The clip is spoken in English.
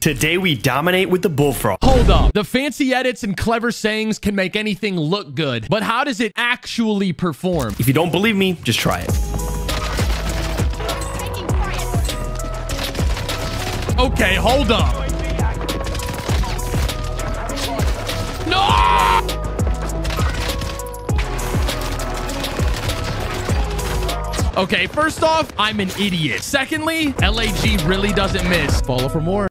Today we dominate with the Bullfrog. Hold up. The fancy edits and clever sayings can make anything look good, but how does it actually perform? If you don't believe me, just try it. Okay, hold up. No! Okay, first off, I'm an idiot. Secondly, LAG really doesn't miss. Follow for more.